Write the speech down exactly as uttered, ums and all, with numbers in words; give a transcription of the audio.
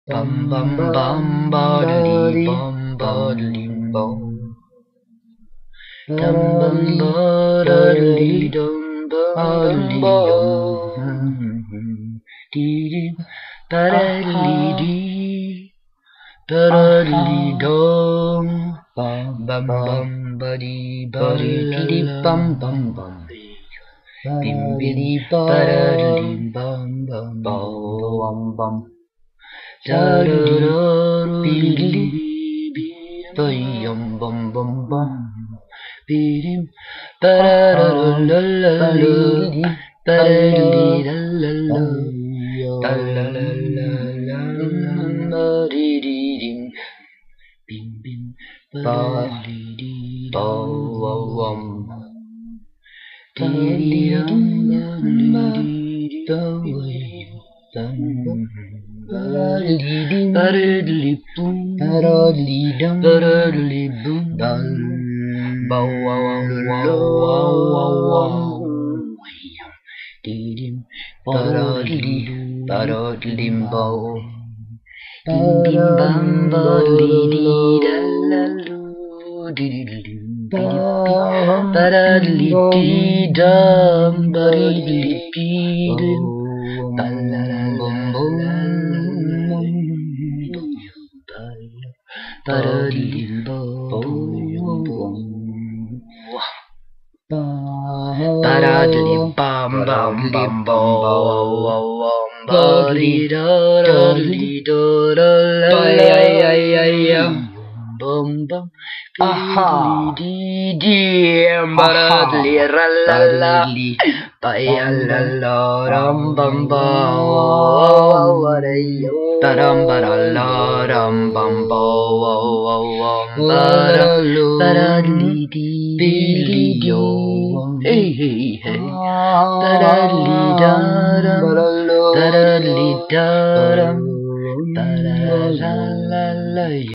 bum bum bum bodily bum bodily bum dum bum bodily dum bodily dum dee dee badly dee badly dum bum bum bum buddy buddy dee bum bum bum bim bidi badly bum bum bum bum da da da bidi bum bum bum bum bidim ba da da la la la ba di la la la la la la la la di di dim bim bim ba di di ba wa wam di di dum ba di da wa dum ba-da-dee-dee, ba-da-dee-boom, ba-da-dee-dum, ba-da-dee-boom, dum, bow-wow-wow-wow-wow-wow, dee-dim, ba-da-dee-dee, ba-da-dee-dim-bow, bim-bim-bam, ba-da-dee-dee-da-la-loo, dee-dee-dim, ba-da-dee-dee-dum, ba-da-dee-dee-dim, ba-da-dee bum bum bum bum ba-dee da da dee da da la la bum bum aha dee dee ba-da-dee ra la la ba la la ram bum bum ba-dum ba-da-la ram bum bum ba-da-dee dee yo hey hey hey ba-da-dee da dum ba-da-dee da dum ba-da-la la la